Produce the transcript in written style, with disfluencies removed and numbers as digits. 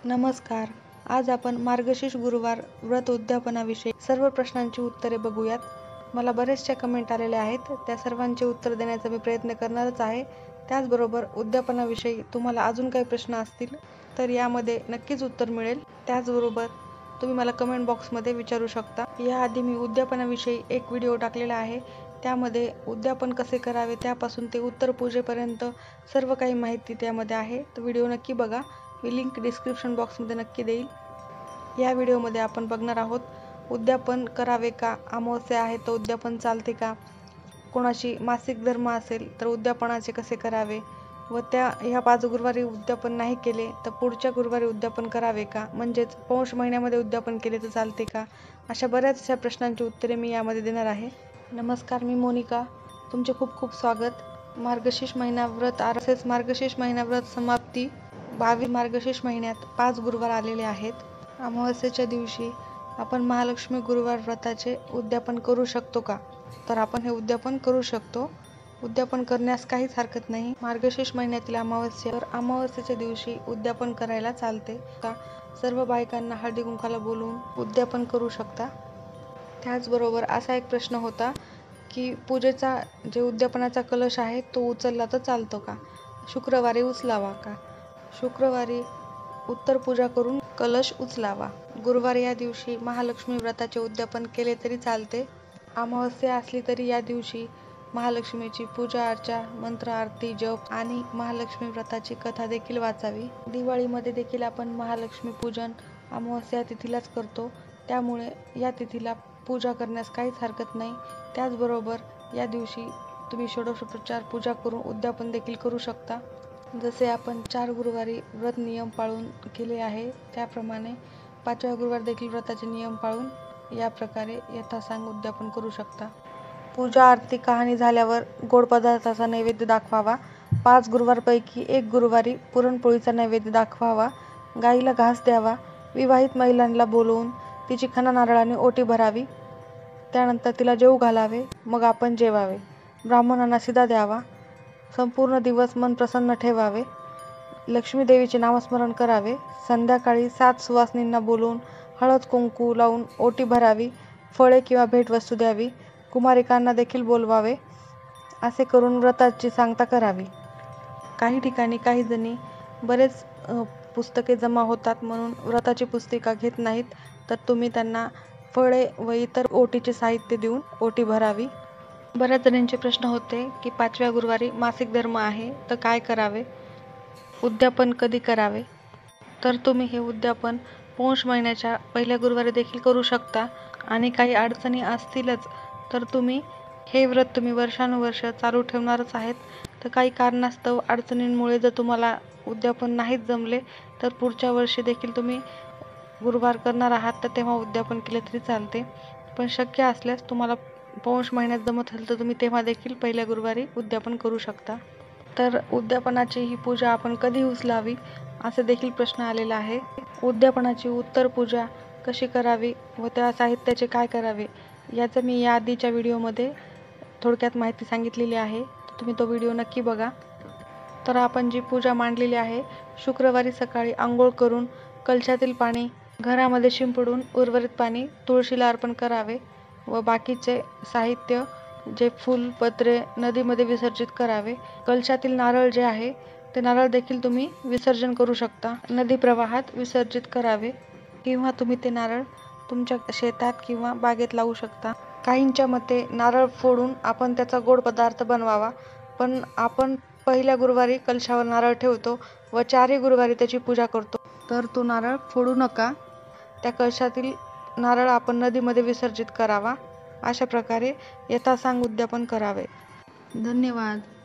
नमस्कार. आज आपण मार्गशीर्ष गुरुवार व्रत उद्यापनाविषयी सर्व प्रश्नांची उत्तरे बघूयात. मला बरेचशा कमेंट आलेल्या आहेत, त्या सर्वांचे उत्तर देण्याचा मी प्रयत्न करणारच आहे. त्याचबरोबर उद्यापनाविषयी तुम्हाला अजून काही प्रश्न असतील तर यामध्ये नक्कीच उत्तर मिळेल. त्याचबरोबर तुम्ही मला कमेंट बॉक्समध्ये विचारू शकता. याआधी मी उद्यापनाविषयी एक व्हिडिओ टाकलेला आहे, त्यामध्ये उद्यापन कसे करावे त्यापासून ते उत्तर पूजेपर्यंत सर्व काही माहिती त्यामध्ये आहे. तो व्हिडिओ नक्की बघा. मी लिंक डिस्क्रिप्शन बॉक्समध्ये नक्की देईल. या व्हिडिओमध्ये आपण बघणार आहोत उद्यापन करावे का, अमावस्या आहे तर उद्यापन चालते का, कोणाची मासिक धर्म असेल तर उद्यापनाचे कसे करावे व ह्या 5 गुरुवारी उद्यापन नाही केले तर पुढच्या गुरुवारी उद्यापन करावे का, म्हणजेच पौष महिन्यामध्ये उद्यापन केले तर चालते का, अशा बऱ्याचशा प्रश्नांची उत्तरे मी यामध्ये देणार आहे. नमस्कार, मी मोनिका. तुमचे खूप खूप स्वागत. मार्गशीर्ष महिना व्रत तसेच मार्गशीर्ष महिना व्रत समाप्ती 22 मार्गशीर्ष महिन्यात 5 गुरुवार आलेले आहेत. अमावस्येच्या दिवशी आपण महालक्ष्मी गुरुवार व्रताचे उद्यापन करू शकतो का, तर आपण हे उद्यापन करू शकतो. उद्यापन करण्यास काहीच हरकत नाही. मार्गशीर्ष महिन्यातील अमावस्येच्या दिवशी उद्यापन करायला चालते का. सर्व बायकांना हळदी कुंकाला बोलवून उद्यापन करू शकता. त्याचबरोबर असा एक प्रश्न होता की पूजेचा जे उद्यापनाचा कलश आहे तो उचलला तर चालतो का, शुक्रवारी उचलावा का. शुक्रवारी उत्तर पूजा करून कलश उचलावा. गुरुवारी या दिवशी महालक्ष्मी व्रताचे उद्यापन केले तरी चालते. अमावस्या असली तरी या दिवशी महालक्ष्मीची पूजा अर्चा, मंत्र आरती, जप आणि महालक्ष्मी व्रताची कथा देखील वाचावी. दिवाळीमध्ये देखील आपण महालक्ष्मी पूजन अमावस्या तिथीलाच करतो, त्यामुळे या तिथीला पूजा करण्यास काहीच हरकत नाही. त्याचबरोबर या दिवशी तुम्ही षोडशोपचार पूजा करून उद्यापन देखील करू शकता. जसे आपण 4 गुरुवारी व्रत नियम पाळून केले आहे त्याप्रमाणे 5व्या गुरुवार देखील व्रताचे नियम पाळून या प्रकारे यथासांग उद्यापन करू शकता. पूजा आरती कहाणी झाल्यावर गोड पदार्थाचा नैवेद्य दाखवावा. 5 गुरुवारपैकी 1 गुरुवारी पुरणपोळीचा नैवेद्य दाखवावा. गाईला घास द्यावा. विवाहित महिलांना बोलवून तिची खणा नारळाने ओटी भरावी. त्यानंतर तिला जेवू घालावे, मग आपण जेवावे. ब्राह्मणांना शिदा द्यावा. संपूर्ण दिवस मन प्रसन्न ठेवावे. लक्ष्मी देवीचे नामस्मरण करावे. संध्याकाळी 7 सुवासिनींना बोलवून हळद कुंकू लावून ओटी भरावी. फळे किंवा भेटवस्तू द्यावी. कुमारिकांना देखील बोलवावे. असे करून व्रताची सांगता करावी. काही ठिकाणी काही जणी बरेच पुस्तके जमा होतात म्हणून व्रताची पुस्तिका घेत नाहीत, तर तुम्ही त्यांना फळे व इतर ओटीचे साहित्य देऊन ओटी भरावी. बऱ्याच जणांचे प्रश्न होते की 5व्या गुरुवारी मासिक धर्म आहे तर काय करावे, उद्यापन कधी करावे. तर तुम्ही हे उद्यापन पौष महिन्याच्या पहिल्या गुरुवारी देखील करू शकता. आणि काही अडचणी असतीलच तर तुम्ही हे व्रत वर्षानुवर्ष चालू ठेवणारच आहेत, तर काही कारणास्तव अडचणींमुळे जर तुम्हाला उद्यापन नाहीच जमले तर पुढच्या वर्षी देखील तुम्ही गुरुवार करणार आहात तर तेव्हा उद्यापन केले तरी चालते. पण शक्य असल्यास तुम्हाला पौष महिन्यात जमत असेल तर तुम्ही तेव्हा देखील पहिल्या गुरुवारी उद्यापन करू शकता. तर उद्यापनाची ही पूजा आपण कधी उचलावी असे देखील प्रश्न आलेला आहे. उद्यापनाची उत्तर पूजा कशी करावी व त्या साहित्याचे काय करावे याचं मी या आधीच्या व्हिडिओमध्ये थोडक्यात माहिती सांगितलेली आहे, तुम्ही तो व्हिडिओ नक्की बघा. तर आपण जी पूजा मांडलेली आहे, शुक्रवारी सकाळी आंघोळ करून कलशातील पाणी घरामध्ये शिंपडून उर्वरित पाणी तुळशीला अर्पण करावे व बाकीचे साहित्य जे फूल पत्रे नदीमध्ये विसर्जित करावे. कलशातील नारळ जे आहे ते नारळ देखील तुम्ही विसर्जन करू शकता. नदी प्रवाहात विसर्जित करावे किंवा तुम्ही ते नारळ तुमच्या शेतात किंवा बागेत लावू शकता. काहींच्या मते नारळ फोडून आपण त्याचा गोड पदार्थ बनवावा, पण आपण पहिल्या गुरुवारी कलशावर नारळ ठेवतो व 4ही गुरुवारी त्याची पूजा करतो, तर तो नारळ फोडू नका. त्या कलशातील नारळ आपण नदीमध्ये विसर्जित करावा. अशा प्रकारे यथासांग उद्यापन करावे. धन्यवाद.